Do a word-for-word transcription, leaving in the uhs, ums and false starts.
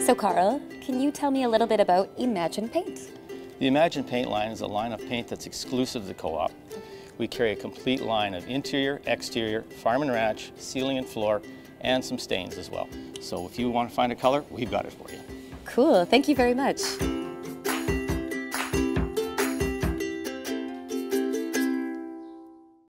So Carl, can you tell me a little bit about Imagine Paint? The Imagine Paint line is a line of paint that's exclusive to the co-op. We carry a complete line of interior, exterior, farm and ranch, ceiling and floor, and some stains as well. So if you want to find a color, we've got it for you. Cool, thank you very much.